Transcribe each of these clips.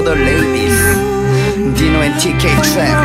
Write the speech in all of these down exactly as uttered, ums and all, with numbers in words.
the ladies Dino and T K Trap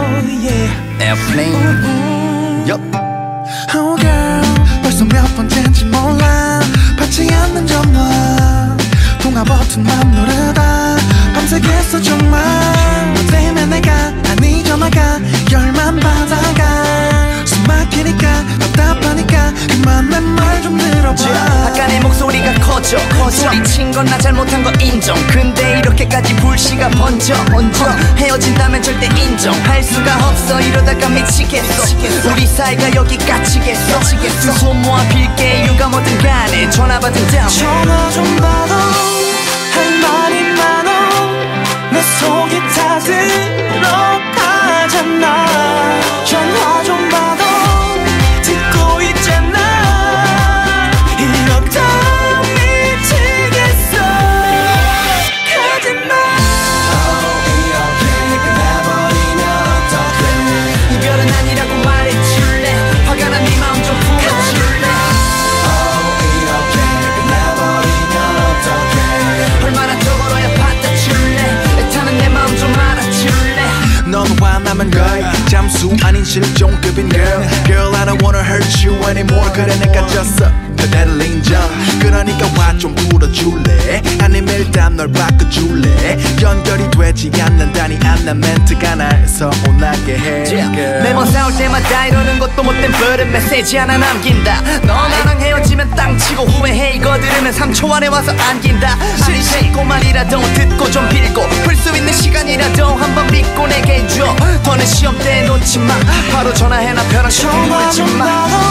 Airplane yup. Oh girl 벌써 몇 번째인지 몰라 받지 않는 전화 통화 버튼만 누르다 밤새겠어 정말 너 때문에 내가 아니 전화가 열만 받아가 숨 막히니까 답답하니까 그만 내 말 좀 들어봐. 아까 내 목소리가 커져, 커져. 소리친 건 나 잘못한 거 인정. 근데 이렇게까지 불씨가 번져, 번져. 헤어진다면 절대 인정할 수가 없어. 이러다가 미치겠어, 미치겠어. 우리 사이가 여기 갇히겠어. 두 손 모아 빌게 이유가 뭐든 간에 전화 받은다면 전화 좀 받아 할 말이 많아 내 속이 타들어가잖아. 전화 좀 받아 듣고 있잖아. 이러다 미치겠어. 가지마. 이렇게 끝나버리면 어떡해. 이별은 아니라고 말해줄래. 화가 난 네 마음 좀 풀어줄래. 이렇게 끝나버리면 어떡해. 얼마나 더 걸어야 받아줄래. 애타는 내 마음 좀 알아줄래. 넌 화나면 거의 잠수 아닌 실종급인 girl. Girl I don't wanna hurt you anymore. 그래 내가 졌어 그대를 인정. 그러니까 화 좀 불어줄래. 아니면 일단 널 바꿔줄래. 연결이 되지 않는다니 안난 멘트가 날 서운하게 해. yeah. 매번 싸울 때마다 이러는 것도 못된 버릇 메시지 하나 남긴다. 너 나랑 헤어지면 땅치고 후회해. 이거 들으면 삼 초 안에 와서 안긴다. 싫고 말이라도 듣고 좀 빌고 풀 수 있는 시간이라도 한번 믿고 내게 줘. 더는 시험 때 놓지마. 바로 전화해 나 편하게 전화 좀 받아